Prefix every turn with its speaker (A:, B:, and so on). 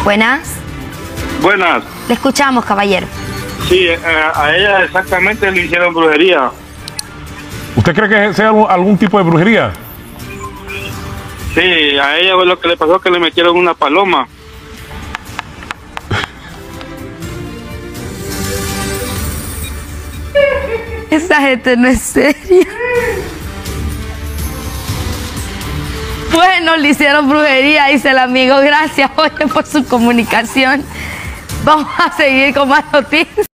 A: Buenas.
B: Buenas.
A: Le escuchamos, caballero.
B: Sí, a ella exactamente le hicieron brujería.
C: ¿Usted cree que sea algún tipo de brujería?
B: Sí, a ella lo que le pasó es que le metieron una paloma.
A: Esa gente no es seria. Bueno, le hicieron brujería, dice el amigo. Gracias, oye, por su comunicación. Vamos a seguir con más noticias.